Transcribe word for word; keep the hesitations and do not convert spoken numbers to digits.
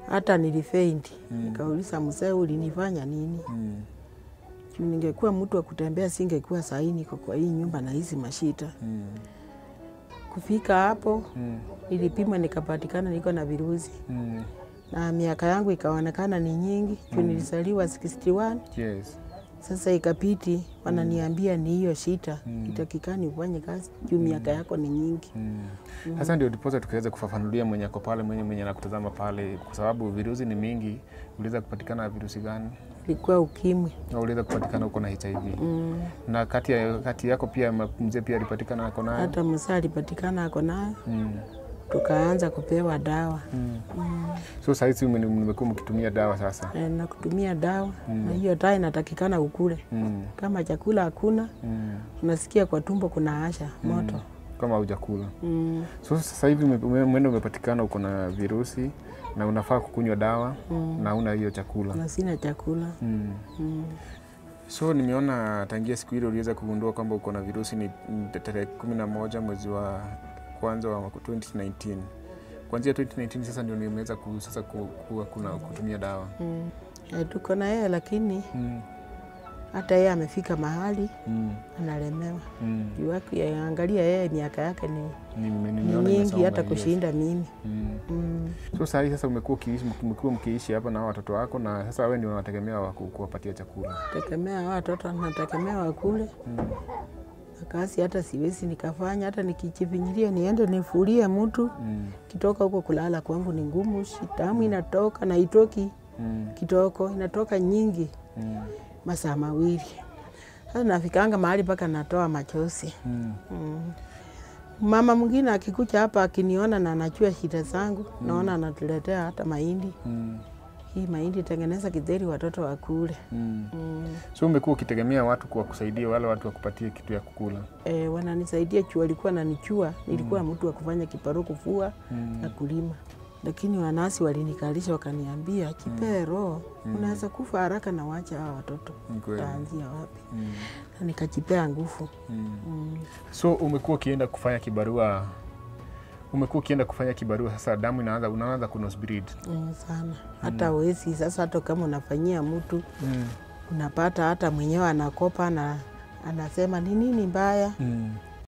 Hata nilifeint. Mm. Nikauliza mzee ulinifanya nini? Mm. Juu ningekuwa mtu wa kutembea singekuwa sahi niko kwa hii nyumba na hizi mashita. Mm. Kufika hapo, mm. nilipimwa nikapatikana niko na virusi. Mm. Na miaka yangu ikaonekana ni nyingi. Juu mm. nilizaliwa sitini na moja. Yes. Sasa ikapiti wananiambia ni hiyo shita. Mm. Itakikani ufanye kazi juu miaka mm. yako ni nyingi. Mm. Mm. Sasa ndio ndiposa tukaweza kufafanulia mwenye kwa pale mwenye mwenye anakutazama pale kwa sababu virusi ni mingi. Uliweza kupatikana virusi gani? Ilikuwa ukimwi. Na uliweza kupatikana uko na H I V. Mm. Na kati ya kati yako pia mzee pia alipatikana ako nayo? Hata mzee alipatikana ako nayo. Mm. Tukaanza kupewa dawa. Mm. Mm. So sasa hizi mmekuwa mkitumia dawa sasa? E, na kutumia dawa. Mm. Na hiyo dawa inatakikana ukule. Mm. Kama chakula hakuna, mm. unasikia kwa tumbo kuna asha moto. Mm. Kama hujakula. Mm. So sasa hivi mwendo umepatikana uko na virusi na unafaa kukunywa dawa mm. na una hiyo chakula. Na sina chakula. Mm. Mm. So nimeona tangia siku ile uliweza kugundua kwamba uko na virusi ni tarehe kumi na moja mwezi wa kwanza wa twenty nineteen. Kuanzia twenty nineteen sasa ndio nimeweza ku, sasa ku, ku, kuna kutumia dawa. Mm. E, tuko na yeye lakini mm. hata yeye amefika mahali mm. analemewa. Mm. Yuaki angalia yeye miaka yake ni, ni, ni, ni nyingi hata kushinda mimi. Mm. Mm. So sasa sasa umekuwa ukiishi umekuwa mkiishi hapa na watoto wako na sasa wewe ndio unategemea wa kuwapatia chakula. Tegemea watoto nategemea wakule. Mm. Kazi hata siwezi nikafanya hata nikijivinyilia niende nifulie mtu. Mm. Kitoka huko kulala kwangu ni ngumu, damu inatoka na itoki. Mm. Kitoko inatoka nyingi. Mm. Masaa mawili. Sasa nafikanga mahali paka natoa machozi. Mm. Mm. Mama mwingine akikuja hapa akiniona na anajua shida zangu, mm. naona anatuletea hata mahindi. Mm. Hii mahindi tengeneza kidheri watoto wakule. Mm. Mm. So umekuwa ukitegemea watu kwa kusaidia wale watu wakupatie kitu ya kukula? Eh, wananisaidia juu walikuwa wananichua, nilikuwa mm. mtu wa kufanya kiparo kufua mm. na kulima. Lakini wanasi walinikalisha wakaniambia kipero mm. unaweza kufa haraka na wacha hawa watoto. Utaanzia wapi? Mm. Na nikajipea nguvu. Mm. Mm. So umekuwa ukienda kufanya kibarua umekuwa ukienda kufanya kibarua sasa damu inaanza unaanza kunose bleed. Mm, sana. Hata mm. wezi sasa hata kama unafanyia mtu mm. unapata hata mwenyewe anakopa na anasema ni nini mbaya. Mm.